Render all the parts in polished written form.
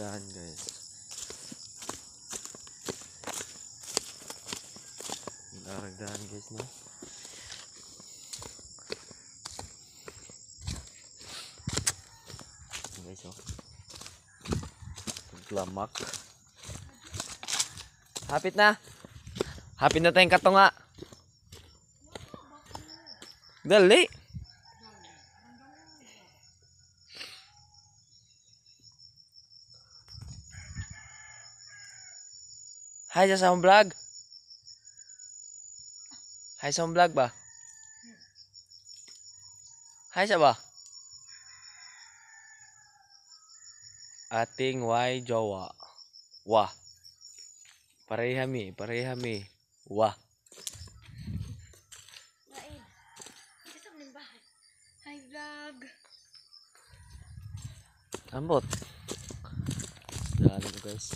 Daragdahan guys. Daragdahan guys no. Guys oh. Glamak. Hapit na. Hapit na tayong katunga. Dali. Hi sa akong vlog. Hi sa akong vlog ba? Hi sa ba? Ating way jowa. Wah. Parehami. Wah. Hi vlog. Ambot. Dali ko guys.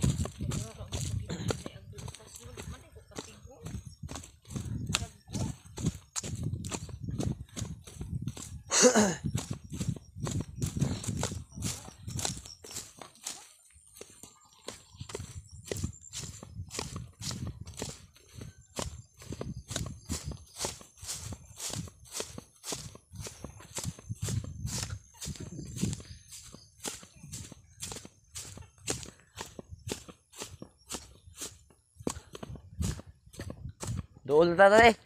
Doon na tatay.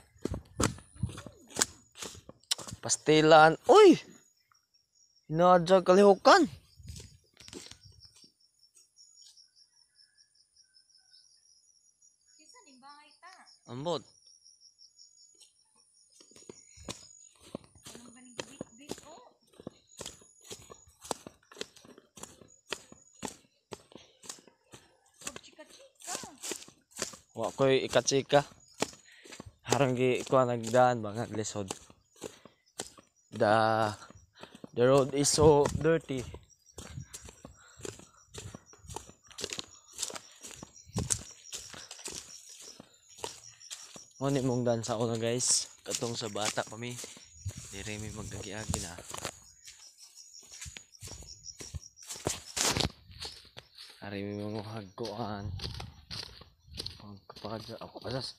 Pastilan. Uy! Hinadya kalihukan. Ambot. Wa ko'y ikatsika. Harang gi ko nagdaan ba nga lisod. The road is so dirty. Oni mong dan sa una guys, katong sa bata kami. Dire mi magdagiagi na. Ari mi mga hagkuan. Ang kapaga ako pasas.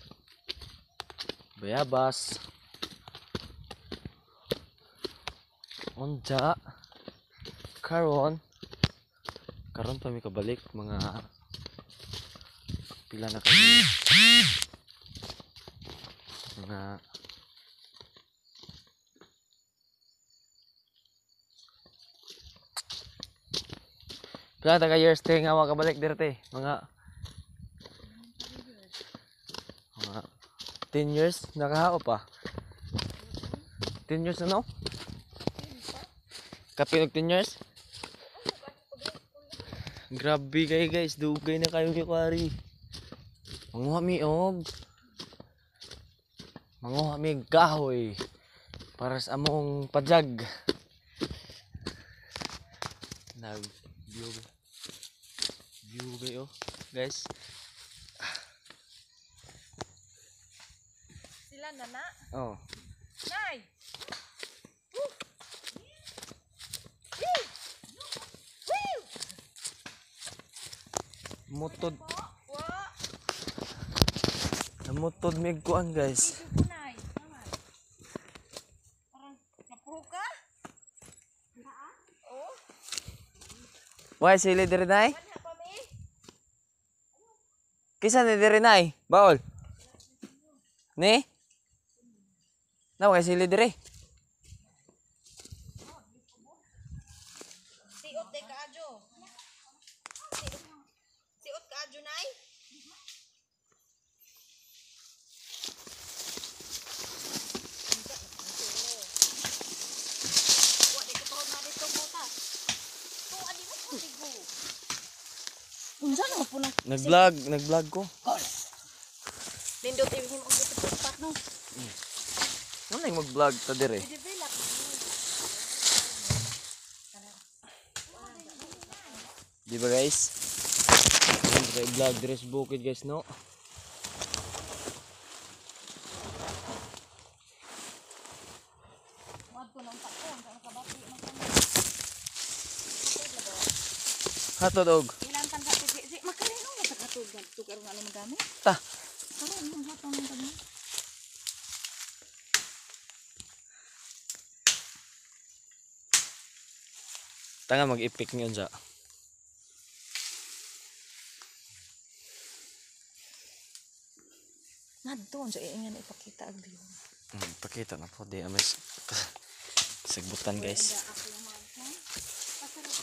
Bayabas. Onja. Karon pa mi kabalik mga pila na kami. Mga pila ta ka years te nga makabalik direte mga 10 years nakahao pa. 10 years na no? Kapinog 10 years? Grabe kayo guys, dugay na kayo ni Kwari. Manguha mi og kahoy para sa among pajag. Nag view kayo guys. Sila na. Oh. Nay. Mutod. Namutod mig kuan guys. Parang napuho ka? Oo. Why sili diri nay? Kisa ni diri nay? Baol. Ni? Nawa kay sili diri. Siot de kaadyo. Siot kaadyo nay. Wa de ko na dito buta. To adi mo ko tigo. Unsa na po nang Nag-vlog ko. Nindot ibigin mo dito pat no. Ano yung mag-vlog ta dire? I-develop. Di ba guys? Vlog dire sa bukid guys no. Wad ko nang takon sa kabati man Hatod og. Ilan tan sa si makarino na sa katod ganto karon ano magamit. Ta. Karon yung hatong ng kami. Tanga mag-ipik niyon sa. Nadto sa ingan ipakita ang view. Pakita na po di amis sagbutan guys. Ako yung mga ha. Pasarap.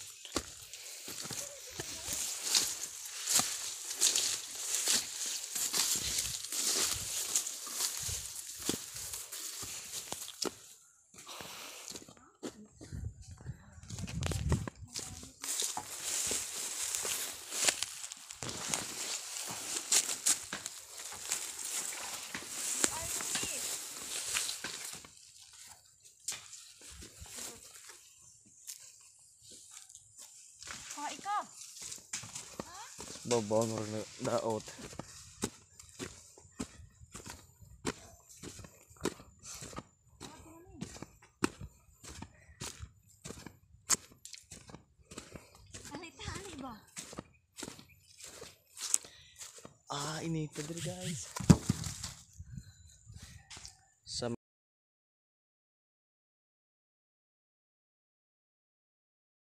Ha, ikaw. Babaw mo na daot. Tali ba? Ini padre guys.